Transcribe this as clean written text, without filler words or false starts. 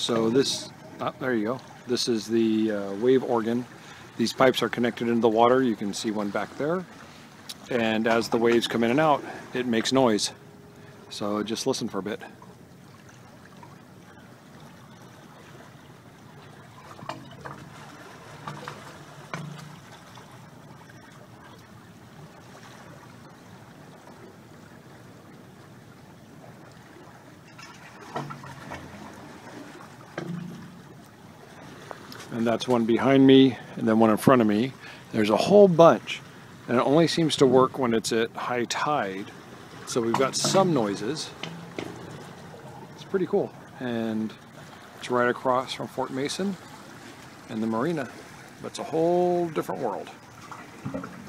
So this, there you go. This is the wave organ. These pipes are connected into the water. You can see one back there. And as the waves come in and out, it makes noise. So just listen for a bit. And that's one behind me, and then one in front of me. There's a whole bunch, and it only seems to work when it's at high tide. So we've got some noises. It's pretty cool. And it's right across from Fort Mason and the marina. But it's a whole different world.